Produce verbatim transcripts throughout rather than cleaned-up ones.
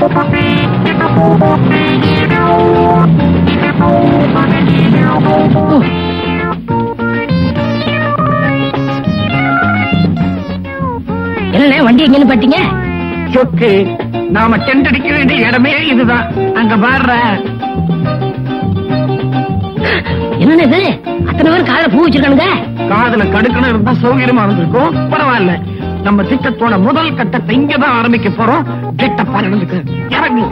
என்ன வண்டி எங்கன்னு பாத்தீங்க? சொக்கு, நாம டென்ட் அடிக்க வேண்டிய இடமே இதுதான். அங்க பாடுற என்ன இது? அத்தனை பேர் காதல பூ வச்சிருக்கானுங்க. காதல கடுக்கணும் இருந்தா சௌகரியமா இருந்திருக்கும். பரவாயில்ல, நம்ம திட்டத்தோட முதல் கட்டத்தை இங்கதான் ஆரம்பிக்க போறோம். கெட்ட பாருங்க, இறங்கு.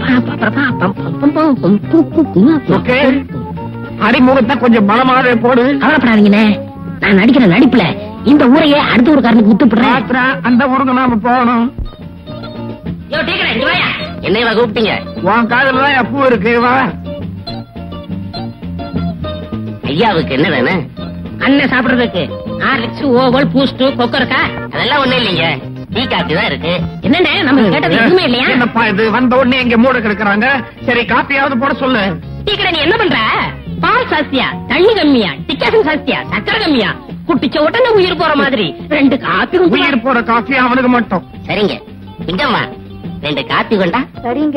ஓகே, அறிமுகத்தை கொஞ்சம் பலமாவே போடு. கவலைப்படாதீங்கண்ணே, நான் நடிக்கிற நடிப்புல இந்த ஊரையே அடுத்த ஊருக்காரனுக்கு விட்டுப்படுறேன். அந்த ஊருக்கு நாம போகணும். என்னைவா கூப்பிட்டீங்க? உன் காதல தான் பூ இருக்கு. வா. ஐயாவுக்கு என்ன வேணும்? அண்ணன் சாப்பிடுறதுக்கு ஹார்லிக்ஸ், ஓவல், பூஸ்ட், கொக்கரக்கா அதெல்லாம் ஒண்ணு இல்லைங்க. டீ காப்பி தான் இருக்கு. என்னண்ணே, நம்ம கேட்டது எதுவுமே இல்லையா? என்னப்பா இது, வந்த உடனே எங்க மூட கிடக்குறாங்க. சரி, காப்பியாவது போட சொல்லு. டீ கடை நீ என்ன பண்ற? பால் சாஸ்தியா, தண்ணி கம்மியா, டிக்காசன் சாஸ்தியா, சக்கரை கம்மியா, குட்டிச்ச உடனே உயிர் போற மாதிரி ரெண்டு காப்பி. உயிர் போற காஃபி அவனுக்கு மட்டும். சரிங்க, இங்கம்மா ரெண்டு காப்பி கொண்டா. சரிங்க.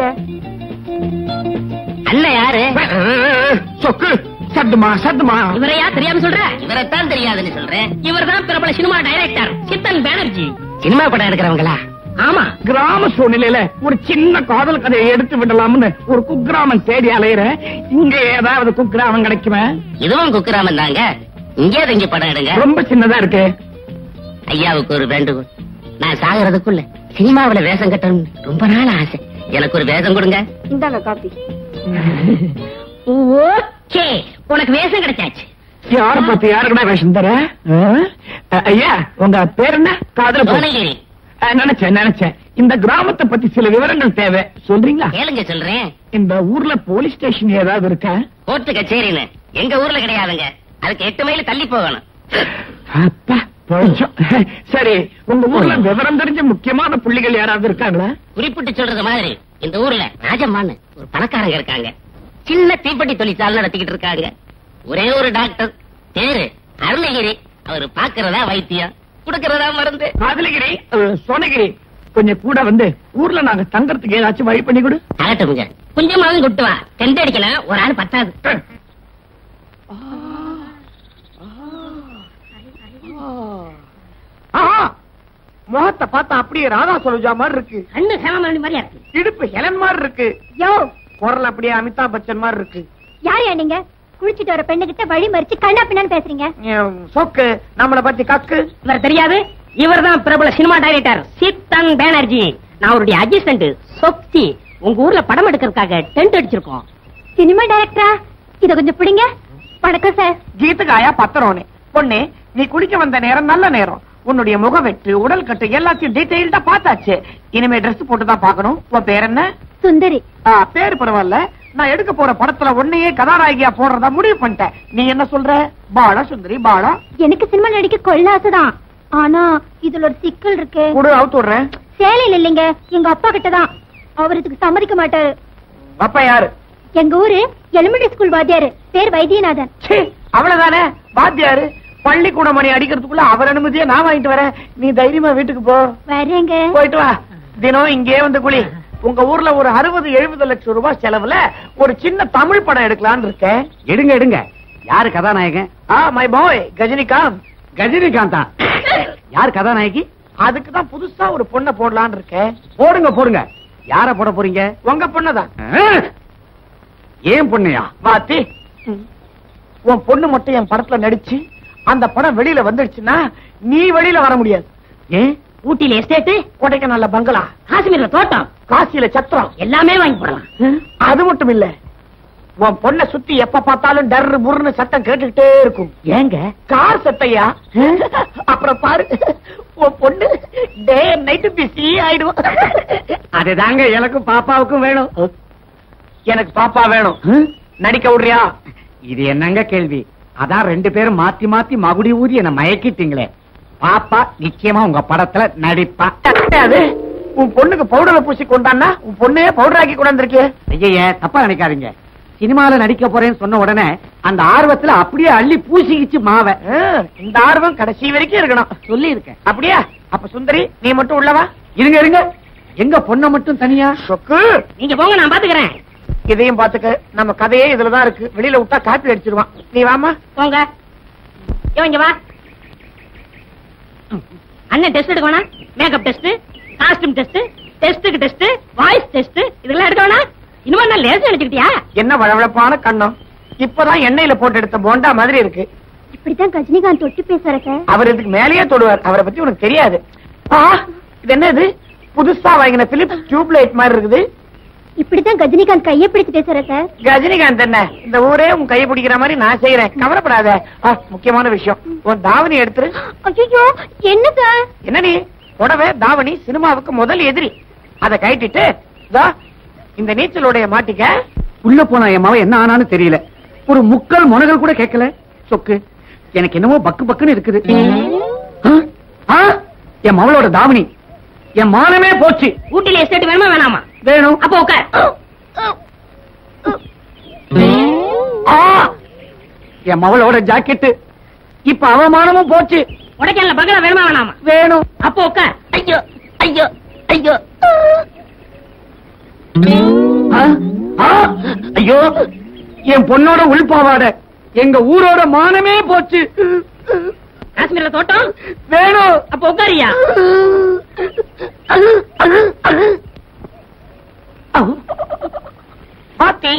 அண்ணன் யாரு? சொக்கு, சத்துமா சத்துமா. இவரையா தெரியாம சொல்ற? இவரைத்தான் தெரியாதுன்னு சொல்றேன். இவர் தான் பிரபல cinema director Chithan Banerjee. Cinema படம் எடுக்கிறவங்களா? ஆமா. கிராம சூழ்நிலையில ஒரு சின்ன காதல் கதையை எடுத்து விடலாம்னு ஒரு குக்கிராமன் தேடி அலையிற. இங்க ஏதாவது குக்கிராமம் கிடைக்குமா? இதுவும் குக்கிராமன் தாங்க. இங்கே தங்கி படம் எடுங்க. ரொம்ப சின்னதா இருக்கு. ஐயாவுக்கு ஒரு வேண்டுகோள். நான் சாகிறதுக்குள்ள சினிமாவில வேஷம் கட்டணும் ரொம்ப நாள் ஆசை. எனக்கு ஒரு வேஷம் கொடுங்க. இந்தாங்க காப்பி. ஓகே, உனக்கு வேஷம் கிடைச்சாச்சு. யார பார்த்து யாருக்குடா வேஷம் தர? ஐயா, உங்க பேர் என்ன? காதல புவனகிரி. நினைச்சேன் நினைச்சேன் இந்த கிராமத்தை பத்தி சில விவரங்கள் தேவை, சொல்றீங்களா? கேளுங்க, சொல்றேன். இந்த ஊர்ல போலீஸ் ஸ்டேஷன் ஏதாவது இருக்கா? கோர்ட்டு கச்சேரின்னு எங்க ஊர்ல கிடையாதுங்க. அதுக்கு எட்டு மைல் தள்ளி போகணும். அப்பா, சரி, உங்க ஊர்ல விவரம் தெரிஞ்ச முக்கியமான புள்ளிகள் யாராவது இருக்காங்களா? குறிப்பிட்டு சொல்றது மாதிரி இந்த ஊர்ல ராஜம்மான்னு ஒரு பணக்காரங்க இருக்காங்க. சின்ன தீப்பெட்டி தொழிற்சாலை நடத்திக்கிட்டு இருக்காங்க. ஒரே ஒரு டாக்டர், பேரு அருணகிரி. அவரு பாக்குறதா வைத்தியம், குடுக்கறதா மருந்து. காதலகிரி, சோனகிரி, கொஞ்சம் கூட வந்து ஊர்ல நாங்க தங்கறதுக்கு ஏதாச்சும் வழி பண்ணி கொடு. ஆகட்டும்ங்க, கொஞ்சமாவது கொட்டு வா. டென்ட் அடிக்கலாம், ஒரு ஆள் பத்தாது. முகத்தை பார்த்தா அப்படியே ராதா சரோஜா மாதிரி இருக்கு. கண்ணு சேமமணி மாதிரியா இருக்கு. இடுப்பு ஹெலன் மாதிரி இருக்கு. யோ, குரல் அப்படியே அமிதாப் பச்சன் மாதிரி இருக்கு. யாரையா நீங்க? குளிச்சிட்டு வர பெண்ணு கிட்ட வழி மறிச்சு கண்ணா பின்னான்னு பேசுறீங்க. சொக்கு, நம்மள பத்தி கக்கு. இவர் தெரியாது? இவர் தான் பிரபல சினிமா டைரக்டர் சித்தன் பானர்ஜி. நான் அவருடைய அசிஸ்டன்ட் சொக்தி. உங்க ஊர்ல படம் எடுக்கிறதுக்காக டென்ட் அடிச்சிருக்கோம். சினிமா டைரக்டரா? இத கொஞ்சம் பிடிங்க. வணக்கம் சார். கீத்துக்காயா பத்திரோனே. பொண்ணே, நீ குளிக்க வந்த நேரம் நல்ல நேரம். உன்னுடைய முகவெட்டு, உடல் கட்டு எல்லாத்தையும் டீடைல்டா பார்த்தாச்சு. இனிமே ட்ரெஸ் போட்டுதான் பாக்கணும். உன் பேர் என்ன? சுந்தரி. பேரு பரவாயில்ல. நான் எடுக்க போற படத்துல உன்னையே கதாநாயகியா போடுறதா முடிவு பண்ணிட்டேன். நீ என்ன சொல்ற? பாலா சுந்தரி பாலா. எனக்கு சினிமா நடிக்க கொள்ள ஆசைதான். ஆனா இதுல ஒரு சிக்கல் இருக்கு. கூட அவுத்து விடுறேன். சேலையில இல்லைங்க, எங்க அப்பா கிட்டதான். அவர் இதுக்கு சம்மதிக்க மாட்டாரு. அப்பா யாரு? எங்க ஊரு எலிமெண்டரி ஸ்கூல் வாத்தியாரு, பேர் வைத்தியநாதன். அவ்வளவுதானே வாத்தியாரு. பள்ளிக்கூட மணி அடிக்கிறதுக்குள்ள அவர் அனுமதியை நான் வாங்கிட்டு வரேன். நீ தைரியமா வீட்டுக்கு போ. வரேங்க. போயிட்டு வா. தினம் இங்கே வந்து குளி. உங்க ஊர்ல ஒரு அறுபது எழுபது லட்சம் ரூபாய் செலவுல ஒரு சின்ன தமிழ் படம் எடுக்கலான்னு இருக்கேன். எடுங்க எடுங்க. யாரு கதாநாயகன்? My boy Gajinikanth. கஜினிகாந்தா? யார் கதாநாயகி? அதுக்குதான் புதுசா ஒரு பொண்ணை போடலான்னு இருக்கேன். போடுங்க போடுங்க. யார போட போறீங்க? உங்க பொண்ணதான். ஏன் பொண்ணையா? வாத்தி, உன் பொண்ணு மட்டும் என் படத்துல நடிச்சு அந்த படம் வெளியில வந்துடுச்சுன்னா நீ வெளியில வர முடியாது. ஏன்? ஊட்டியில எஸ்டேட், கொடைக்கானல்ல பங்களா, காஷ்மீர்ல தோட்டம், காசியில சத்திரம் எல்லாமே வாங்கி போடலாம். அது மட்டும் இல்ல, உன் பொண்ணை சுத்தி எப்ப பார்த்தாலும் டர்ரு புர்னு சத்தம் கேட்டுக்கிட்டே இருக்கும். ஏங்க? கார் சத்தையா? அப்புறம் பாரு, உன் பொண்ணு டே நைட்டு பிஸி ஆயிடுவோம். அதுதாங்க எனக்கும் பாப்பாவுக்கும் வேணும். எனக்கு பாப்பா வேணும். நடிக்க விடுறியா? இது என்னங்க கேள்வி? அதான் ரெண்டு பேரும் மாத்தி மாத்தி மகுடி ஊதி என்ன மயக்கிட்டீங்களே. பாப்பா நிச்சயமா உங்க படத்துல நடிப்பா. உன் பொண்ணுக்கு பவுடரை பூசி கொண்டான்னா உன் பொண்ணே பவுடர் ஆக்கி கொண்டாந்துருக்கே. ஐயா, தப்பா நினைக்காதீங்க. சினிமால நடிக்க போறேன்னு சொன்ன உடனே அந்த ஆர்வத்துல அப்படியே அள்ளி பூசிக்கிச்சு மாவ. இந்த ஆர்வம் கடைசி வரைக்கும் இருக்கணும் சொல்லி இருக்கேன். அப்படியா? அப்ப சுந்தரி, நீ மட்டும் உள்ளவா. இருங்க இருங்க. எங்க பொண்ண மட்டும் தனியா? சொக்கு நீங்க போங்க, நான் பாத்துக்கிறேன். இதையும் பாத்துக்க. நம்ம கதையே இதுலதான் இருக்கு. வெளியில விட்டா காப்பி அடிச்சிருவான். நீ வாமா. போங்க. யோ, இங்க வா. அண்ணன் டெஸ்ட் எடுக்க வேணா? மேக்கப் டெஸ்ட், காஸ்டியூம் டெஸ்ட், டெஸ்டுக்கு டெஸ்ட், வாய்ஸ் டெஸ்ட், இதெல்லாம் எடுக்க வேணா? இன்னும் நான் லேசா எடுத்துக்கிட்டியா? என்ன வளவளப்பான கண்ணம். இப்பதான் எண்ணெயில போட்டு எடுத்த போண்டா மாதிரி இருக்கு. இப்படித்தான் ரஜினிகாந்த் தொட்டு பேசுற சார். அவர் இதுக்கு மேலேயே தொடுவார். அவரை பத்தி உனக்கு தெரியாது. ஆ, இது என்ன இது? புதுசா வாங்கின பிலிப்ஸ் டியூப் லைட் மாதிரி இருக்குது. இப்படித்தான் ரஜினிகாந்த் கையை பிடிச்சு பேசுற சார். ரஜினிகாந்த் என்ன இந்த ஊரே உன் கையை பிடிக்கிற மாதிரி நான் செய்யறேன். கவலைப்படாத. ஆ, முக்கியமான விஷயம், உன் தாவணி எடுத்துரு. ஐயோ, என்ன சார்? என்ன நீ புடவை தாவணி சினிமாவுக்கு முதல் எதிரி. அதை கைட்டிட்டு இதோ இந்த நீச்சலோடைய மாட்டிக்க. உள்ள போனா என் மாவ என்ன ஆனான்னு தெரியல. ஒரு முக்கால் முனகள் கூட கேட்கல. சொக்கு எனக்கு என்னமோ பக்கு பக்குன்னு இருக்குது. ஆ? ஆ? என் மவளோட தாவணி, என் மானமே போச்சு. ஊட்டில எஸ்டேட் வேணுமா வேணாமா? வேணும். அப்போ உட்கார். ஆ! என் மவளோட ஜாக்கெட்டு, இப்ப அவமானமும் போச்சு. உடைக்கல பங்களா வேணுமா வேணாமா? வேணும். அப்போ உட்கார். ஐயோ ஐயோ ஐயோ. ஆ? ஆ! ஐயோ, என் பொண்ணோட உள்பாவாட, எங்க ஊரோட மானமே போச்சு. காஷ்மீர்ல தோட்டம் வேணும். அப்ப உட்காரியா? பாத்தி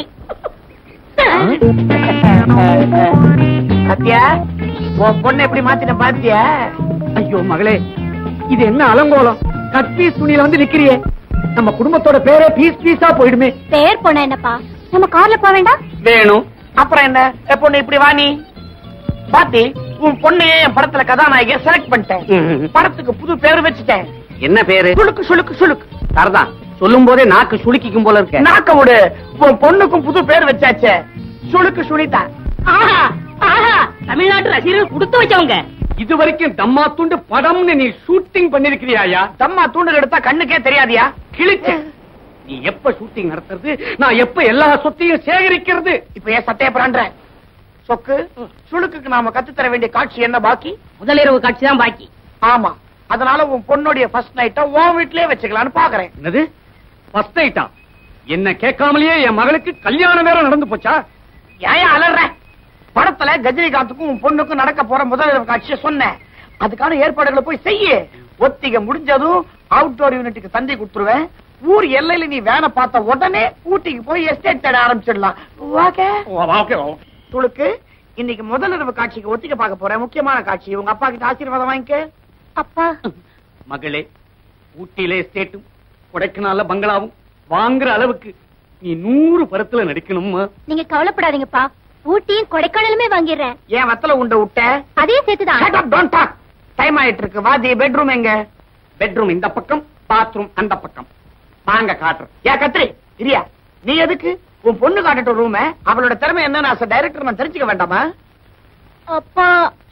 பாத்தியா உன் பொண்ணு எப்படி மாத்தின பாத்தியா? ஐயோ மகளே, இது என்ன அலங்கோலம்? கட்பீஸ் துணியில வந்து நிக்கிறியே. நம்ம குடும்பத்தோட பேரே பீஸ் பீஸா போயிடுமே. பேர் போனா என்னப்பா, நம்ம கார்ல போக வேண்டாம்? வேணும். அப்புறம் என்ன பொண்ணு இப்படி வா. நீ பாத்தி உன் பொண்ணையே என் படத்துல கதாநாயகிய செலக்ட் பண்ணிட்டேன். படத்துக்கு புது பேரு வச்சுட்டேன். என்ன பேரு? சுளுக்கு சுளுக்கு சுளுக்கு. சரிதான், சொல்லும் போதே நாக்கு சுளுக்கிக்கும் போல இருக்க. நாக்க விடு. உன் பொண்ணுக்கும் புது பேர் வச்சாச்சே, சுளுக்கு சுனிதா. ஆஹா ஆஹா, தமிழ்நாட்டு ரசிகர்கள் கொடுத்து வச்சவங்க. இது வரைக்கும் தம்மா துண்டு படம்னு நீ ஷூட்டிங் பண்ணிருக்கிறியா? தம்மா தூண்டல் எடுத்தா கண்ணுக்கே தெரியாதியா? கிழிச்சு. நீ எப்ப ஷூட்டிங் நடத்துறது, நான் எப்ப எல்லா சொத்தையும் சேகரிக்கிறது? இப்ப ஏன் சட்டைய பிராண்ட சொக்கு? சுளுக்குக்கு நாம கத்துத்தர வேண்டிய காட்சி என்ன பாக்கி? முதலிரவு காட்சி தான் பாக்கி. ஆமா, அதனால உன் பொண்ணுடைய ஃபர்ஸ்ட் நைட்டா உன் வீட்லயே வச்சுக்கலாம்னு பாக்குறேன். என்னது ஃபர்ஸ்ட் நைட்டா? என்ன கேட்காமலேயே என் மகளுக்கு கல்யாணம் வேற நடந்து போச்சா? ஏன் அலற? படத்துல கஜினிகாந்துக்கும் உன் பொண்ணுக்கும் நடக்க போற முதலிரவு காட்சியை சொன்னேன். அதுக்கான ஏற்பாடுகளை போய் செய்ய. ஒத்திகை முடிஞ்சதும் அவுட்டோர் யூனிட்டுக்கு தந்தி கொடுத்துருவேன். ஊர் எல்லையில நீ வேலை பார்த்த உடனே ஊட்டிக்கு போய் எஸ்டேட் தேட ஆரம்பிச்சிடலாம். துளுக்கு இன்னைக்கு முதலிரவு காட்சிக்கு ஒத்திகை பார்க்க போறேன். முக்கியமான காட்சி. உங்க அப்பா கிட்ட ஆசீர்வாதம் வாங்கிக்க. அப்பா மகளே, ஊட்டியில எஸ்டேட்டும் கொடைக்கானல்ல பங்களாவும் வாங்குற அளவுக்கு நீ நூறு படத்துல நடிக்கணுமா? நீங்க கவலைப்படாதீங்கப்பா, ஊட்டியும் கொடைக்கானலுமே வாங்கிடுறேன். ஏன் வத்தல உண்ட விட்ட? அதே சேர்த்துதான். டைம் ஆயிட்டு இருக்கு. வாதி பெட்ரூம் எங்க? பெட்ரூம் இந்த பக்கம், பாத்ரூம் அந்த பக்கம். வாங்க காட்டுறேன். ஏன் கத்திரி இரியா? நீ எதுக்கு உன் பொண்ணு காட்டட்டும் ரூம்? அவளோட திறமை என்னன்னு அஸ் டைரக்டர் நான் தெரிஞ்சுக்க வேண்டாமா? அப்பா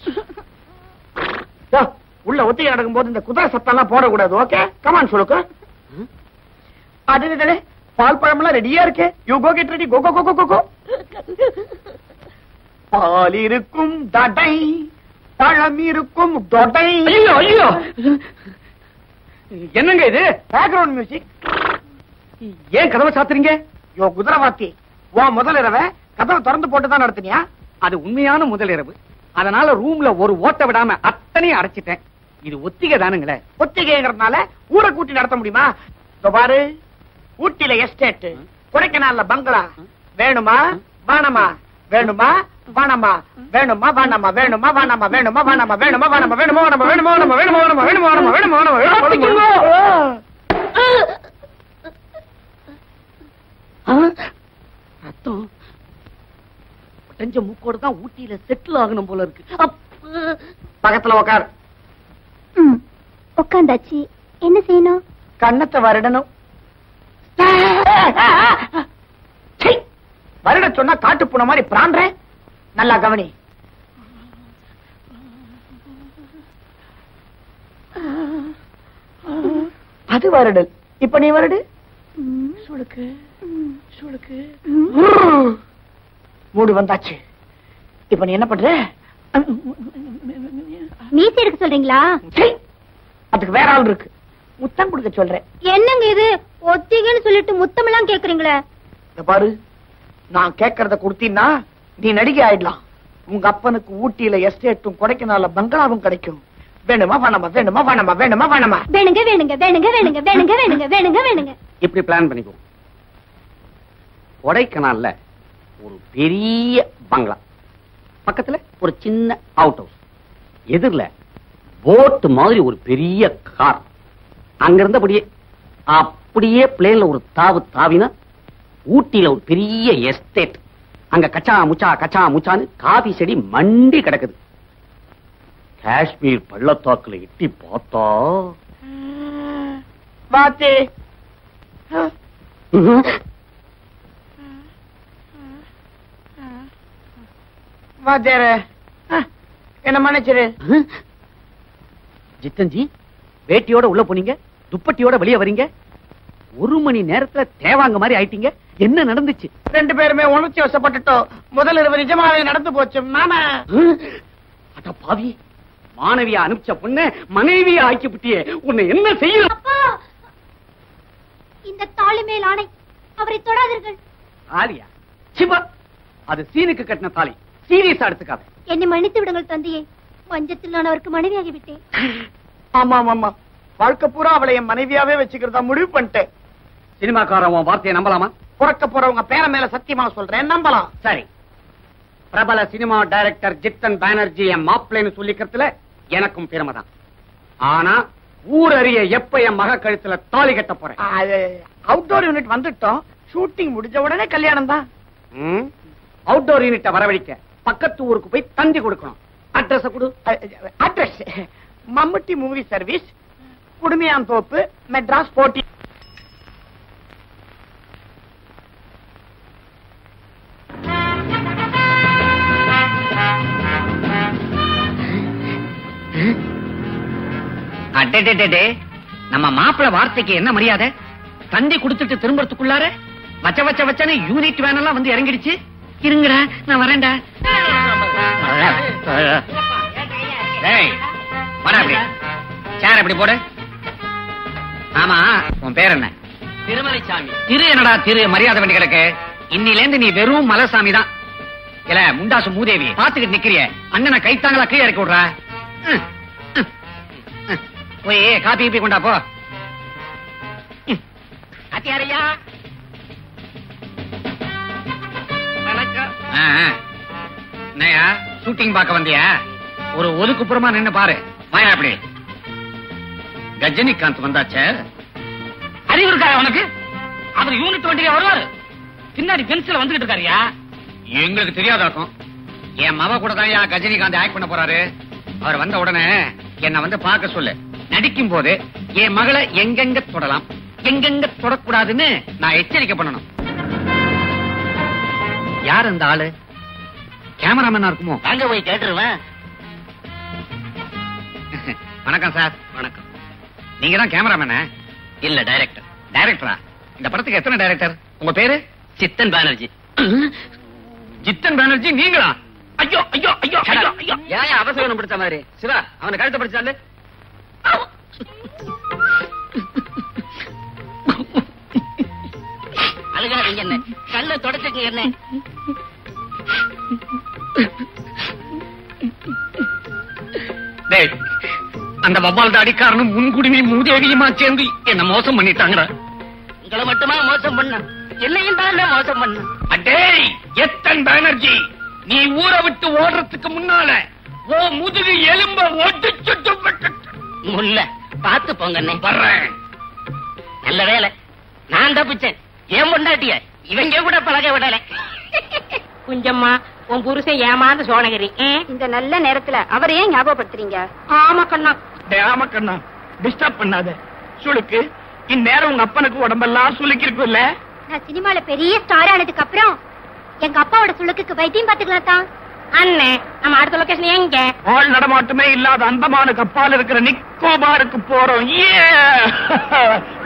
உள்ள ஒத்திகை நடக்கும் போது இந்த குதிரை சத்தம் எல்லாம் போடக்கூடாது. ஓகே, கமான் சொல்லுக்கு. அது பால் பழம் எல்லாம் ரெடியா இருக்கு. You go get ready. Go go go go go. பால் இருக்கும் தடை, பழம் இருக்கும் தொடை. ஐயோ ஐயோ, என்னங்க இது? Background music. ஏன் கதவை சாத்துறீங்க? யோ குதிரவாத்தி, உன் முதலிரவை கதவை திறந்து போட்டுதான் நடத்தினியா? அது உண்மையான முதலிரவு. அதனால ரூம்ல ஒரு ஓட்ட விடாம அத்தனையும் அடைச்சிட்டேன். இது ஒத்திகை தானுங்களே. ஒத்திகைங்கிறதுனால ஊரை கூட்டி நடத்த முடியுமா? பாரு, ஊட்டில எஸ்டேட், கொடைக்கானல்ல பங்களா. வேணுமா வானமா? வேணுமா வானமா? வேணுமா வானமா? வேணுமா வானமா? வேணுமா வானமா? வேணுமா வானமா? வேணுமா வானமா? வேணுமா வானமா? வேணுமா வானமா? வேணுமா வானமா? வேணுமா வானமா? ரத்தம் உடஞ்ச மூக்கோட தான் ஊட்டியில செட்டில் ஆகணும் போல இருக்கு. பக்கத்துல உட்கார். உட்காந்தாச்சு, என்ன செய்யணும்? கண்ணத்தை வருடணும். வருட சொன்னா காட்டு பூனை மாதிரி பிராண்டேன். நல்லா கவனி. அது வருடல். இப்ப நீ வருடு. சுளுக்கு சுளுக்கு. மூடு வந்தாச்சு. இப்ப நீ என்ன பண்ற? மீசி எடுக்க சொல்றீங்களா? அதுக்கு வேற ஆள் இருக்கு. முத்தம் கொடுக்க சொல்றேன். என்னங்க இது ஒத்திகன்னு சொல்லிட்டு முத்தமெல்லாம் கேக்குறீங்களே? பாரு, நான் கேட்கறத கொடுத்தீன்னா நீ நடிகை ஆயிடலாம். உங்க அப்பனுக்கு ஊட்டியில எஸ்டேட்டும் கொடைக்கானல்ல பங்களாவும் கிடைக்கும். வேணுமா வேணாமா வேணுமா வேணாமா வேணுமா வேணாமா வேணுங்க வேணுங்க வேணுங்க வேணுங்க வேணுங்க வேணுங்க வேணுங்க வேணுங்க. இப்படி பிளான் பண்ணிக்குவோம். கொடைக்கானல்ல ஒரு பெரிய பங்களா, பக்கத்துல ஒரு சின்ன அவுட் ஹவுஸ், எதிரில போட் மாதிரி ஒரு பெரிய கார். அங்க இருந்தபடியே அப்படியே பிளேன்ல ஒரு தாவு தாவினா ஊட்டியில ஒரு பெரிய எஸ்டேட். அங்க கச்சா முச்சா கச்சா முச்சான்னு காபி செடி மண்டி கிடக்குது. காஷ்மீர் பள்ளத்தாக்குல எட்டி பார்த்தா பாத்து வாத்தியார என்ன மன்னிச்சிரு. ஜித்தன்ஜி, வேட்டியோட உள்ள போனீங்க, துப்பட்டியோட வெளியே வரீங்க. ஒரு மணி நேரத்துல தேவாங்க மாதிரி ஆயிட்டீங்க. என்ன நடந்துச்சு? ரெண்டு பேருமே உணர்ச்சி வசப்பட்டுட்டோம். முதல் இரவு நிஜமாவே நடந்து போச்சு மாமா. அட பாவி, மாணவியா அனுப்பிச்ச பொண்ண மனைவியா ஆக்கிவிட்டியே, உன்னை என்ன செய்யலாம்? அப்பா, இந்த தாலி மேல் ஆணை, அவரை தொடாதீர்கள். ஆலியா சிவா, அது சீனுக்கு கட்டின தாலி, சீரியஸா எடுத்துக்காத. என்னை மன்னித்து விடுங்கள் தந்தையே, மஞ்சத்தில் நான் அவருக்கு மனைவியாகி விட்டேன். ஆமா ஆமா, வாழ்க்கை பூரா அவளை என் மனைவியாவே வச்சுக்கிறதா முடிவு பண்ணிட்டேன். சினிமாக்காரன் உன் வார்த்தையை நம்பலாமா? பிறக்க போறவங்க பேர மேல சத்தியமா சொல்றேன், நம்பலாம். சரி, பிரபல சினிமா டைரக்டர் ஜித்தன் பானர்ஜி என் மாப்பிள்ளைன்னு சொல்லிக்கிறதுல எனக்கும் பெருமை தான். ஆனா ஊர் அறிய எப்ப என் மக கழுத்துல தாலி கட்ட போறேன்? அவுட்டோர் யூனிட் வந்துட்டோம், ஷூட்டிங் முடிஞ்ச உடனே கல்யாணம் தான். அவுட்டோர் யூனிட்ட வரவழைக்க பக்கத்து ஊருக்கு போய் தந்தி கொடுக்கணும். அட்ரஸ் கொடு. Address Mammootty movie service, Kudumiyan Thoppu, Madras போட்டி. அடடடடே, நம்ம மாப்பிள வார்த்தைக்கு என்ன மரியாதை? தந்தி கொடுத்துட்டு திரும்பறதுக்குள்ளார வச்ச வச்ச வச்சனே யூனிட் வேன் எல்லாம் வந்து இறங்கிடுச்சு. இருங்கடா, நான் வரேன்டா. டேய், வாடா அப்படி. சேர் அப்படி போடு. ஆமா, உன் பேர் என்ன? திருமலைசாமி. திரு என்னடா திரு, மரியாதை பண்ணி கிடக்கு. இன்னில இருந்து நீ வெறும் மலைசாமி தான். இல்ல முண்டாசு மூதேவி பாத்துக்கிட்டு நிக்கிறிய, அண்ணனை கைத்தாங்களா கீழே இறக்கி விடுற. போய் காப்பி கீப்பி கொண்டா போ. அத்தியாரையா என்னையா ஷூட்டிங் பார்க்க வந்தியா? ஒரு ஒதுக்குப்புறமா நின்னு பாரு. வாயா அப்படி. கஜினிகாந்த் வந்தாச்சே. அறிவு இருக்காரு அவனுக்கு? அவர் யூனிட் வண்டியில வருவாரு. பின்னாடி பென்சில வந்துகிட்டு இருக்காருயா. எங்களுக்கு தெரியாத இருக்கும். என் மவ கூட தான் கஜினிகாந்த் ஆக்ட் பண்ண போறாரு. அவர் வந்த உடனே என்ன வந்து பார்க்க சொல்லு. நடிக்கும் போது என் மகளை எங்கெங்க தொடலாம், எங்கெங்க தொடக்கூடாதுன்னு நான் எச்சரிக்கை பண்ணணும். யார் அந்த ஆளு? கேமராமேனா இருக்குமோ? அங்க போய் கேட்டுருவேன். வணக்கம் சார். வணக்கம். நீங்க தான் கேமராமேனா? இல்ல, டைரக்டர். டைரக்டரா? இந்த படத்துக்கு எத்தனை டைரக்டர்? உங்க பேரு? சித்தன் பானர்ஜி. ஜித்தன் பானர்ஜி நீங்களா? ஐயோ ஐயோ ஐயோ ஐயோ ஐயோ. ஏன் அவசரம் பிடிச்ச மாதிரி? சிவா, அவனை கழுத்தை பிடிச்சாலு. அழுகாதீங்க, என்ன கல்ல தொடச்சுங்க. என்ன அந்த வவ்வால் தாடிக்காரனும் முன்குடிமை மூதேவியுமா சேர்ந்து என்ன மோசம் பண்ணிட்டாங்கடா. உங்களை மட்டுமா மோசம் பண்ண? என்னையும் தான் மோசம் பண்ண. அடே எத்தன் பானர்ஜி, நீ ஊரை விட்டு ஓடுறதுக்கு முன்னால ஓ முதுகு எலும்ப ஒடிச்சுட்டு முல்ல பாத்து போங்க. வர்றேன். நல்ல வேலை நான் தப்பிச்சேன். ஏன் பொண்டாட்டிய இவங்க கூட பழக விடல. குஞ்சம்மா, உன் புருஷன் ஏமாந்து சோழகிரி. இந்த நல்ல நேரத்துல அவரை ஏன் ஞாபகப்படுத்துறீங்க? ஆமா கண்ணா. ஆமா கண்ணா, டிஸ்டர்ப் பண்ணாத. சுளுக்கு இந்நேரம் உங்க அப்பனுக்கு உடம்பெல்லாம் சுளுக்கி இருக்குல்ல. நான் சினிமால பெரிய ஸ்டார் ஆனதுக்கு அப்புறம் எங்க அப்பாவோட சுளுக்குக்கு வைத்தியம் பாத்துக்கலாம் தான். அண்ணே, நம்ம அடுத்த லொகேஷன் எங்க? ஆள் நடமாட்டமே இல்லாத அந்தமானுக்கு அப்பால் இருக்கிற நிக்கோபாருக்கு போறோம்.